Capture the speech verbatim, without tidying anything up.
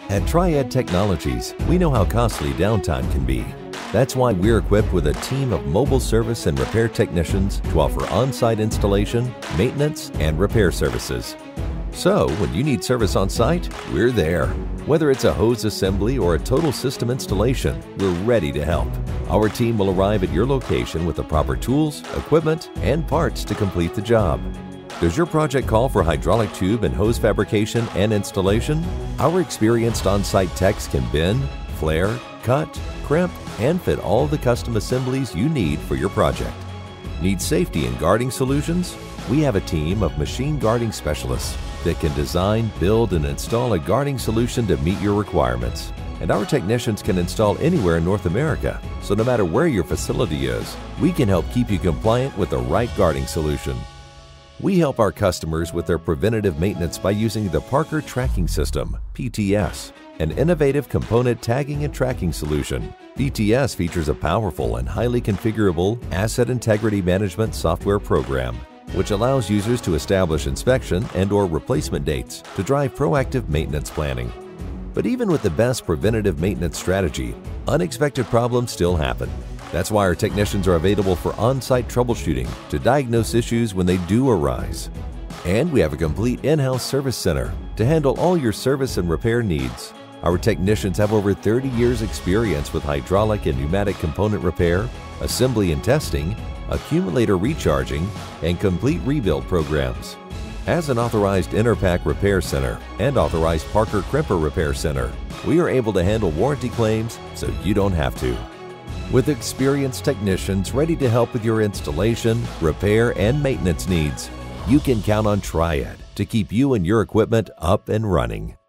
At Triad Technologies, we know how costly downtime can be. That's why we're equipped with a team of mobile service and repair technicians to offer on-site installation, maintenance, and repair services. So, when you need service on site, we're there. Whether it's a hose assembly or a total system installation, we're ready to help. Our team will arrive at your location with the proper tools, equipment, and parts to complete the job. Does your project call for hydraulic tube and hose fabrication and installation? Our experienced on-site techs can bend, flare, cut, crimp, and fit all the custom assemblies you need for your project. Need safety and guarding solutions? We have a team of machine guarding specialists that can design, build, and install a guarding solution to meet your requirements. And our technicians can install anywhere in North America, so no matter where your facility is, we can help keep you compliant with the right guarding solution. We help our customers with their preventative maintenance by using the Parker Tracking System, P T S, an innovative component tagging and tracking solution. P T S features a powerful and highly configurable asset integrity management software program, which allows users to establish inspection and or replacement dates to drive proactive maintenance planning. But even with the best preventative maintenance strategy, unexpected problems still happen. That's why our technicians are available for on-site troubleshooting to diagnose issues when they do arise. And we have a complete in-house service center to handle all your service and repair needs. Our technicians have over thirty years experience with hydraulic and pneumatic component repair, assembly and testing, accumulator recharging, and complete rebuild programs. As an authorized Interpack Repair Center and authorized Parker Crimper Repair Center, we are able to handle warranty claims so you don't have to. With experienced technicians ready to help with your installation, repair, and maintenance needs, you can count on Triad to keep you and your equipment up and running.